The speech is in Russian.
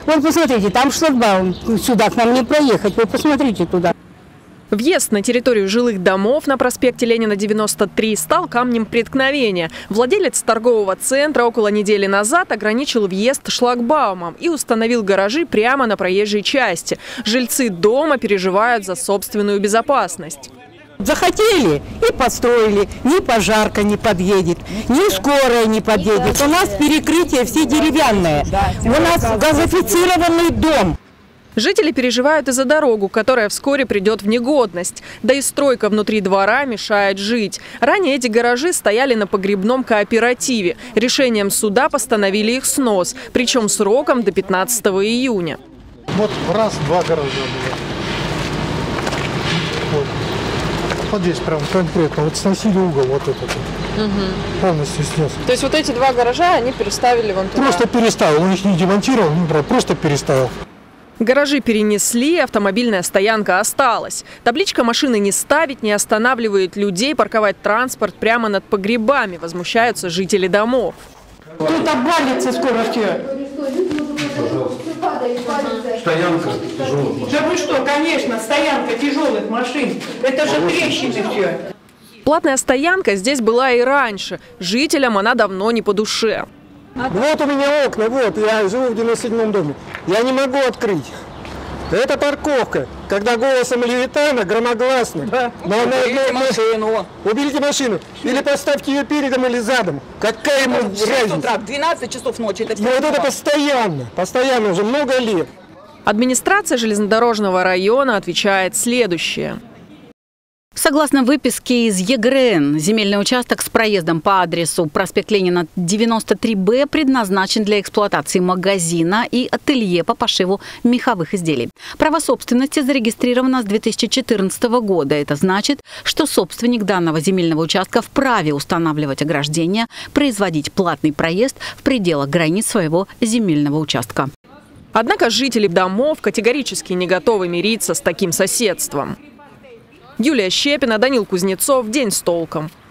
Вот посмотрите, там шлагбаум, сюда к нам не проехать, вы посмотрите туда. Въезд на территорию жилых домов на проспекте Ленина, 93, стал камнем преткновения. Владелец торгового центра около недели назад ограничил въезд шлагбаумом и установил гаражи прямо на проезжей части. Жильцы дома переживают за собственную безопасность. Захотели и построили. Ни пожарка не подъедет, ни скорая не подъедет. У нас перекрытие все деревянное. У нас газофицированный дом. Жители переживают и за дорогу, которая вскоре придет в негодность. Да и стройка внутри двора мешает жить. Ранее эти гаражи стояли на погребном кооперативе. Решением суда постановили их снос, причем сроком до 15 июня. Вот раз-два гаража было. Вот здесь прям конкретно. Вот сносили угол вот этот. Полностью снес. То есть вот эти два гаража они переставили вон туда? Просто переставил. Он их не демонтировал, просто переставил. Гаражи перенесли, автомобильная стоянка осталась. Табличка «Машины не ставить» не останавливает людей парковать транспорт прямо над погребами. Возмущаются жители домов. Тут обвалится скоро все. Стоянка тяжелых машин. Да вы что, конечно, стоянка тяжелых машин. Это же трещины все. Платная стоянка здесь была и раньше. Жителям она давно не по душе. Вот у меня окна, вот, я живу в 97-м доме. Я не могу открыть. Это парковка. Когда голосом Левитана громогласно. Да. Уберите машину. Уберите машину. Или поставьте ее передом или задом. Какая ему разница? Утра, в 12 часов ночи. Это вот это постоянно. Постоянно уже много лет. Администрация железнодорожного района отвечает следующее. Согласно выписке из ЕГРН, земельный участок с проездом по адресу проспект Ленина, 93Б предназначен для эксплуатации магазина и ателье по пошиву меховых изделий. Право собственности зарегистрировано с 2014 года. Это значит, что собственник данного земельного участка вправе устанавливать ограждения, производить платный проезд в пределах границ своего земельного участка. Однако жители домов категорически не готовы мириться с таким соседством. Юлия Щепина, Данил Кузнецов. День с толком.